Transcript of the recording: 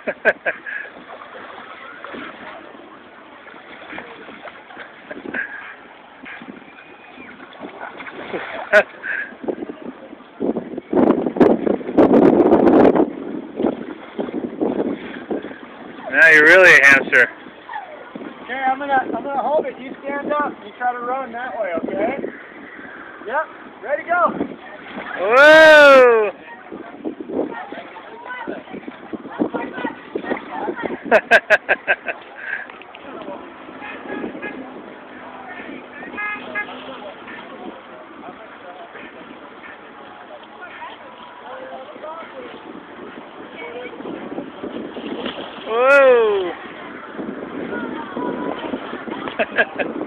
Now you're really a hamster. Okay, I'm gonna hold it. You stand up. You try to run that way, okay? Yep. Ready, go. Whoa! Whoa!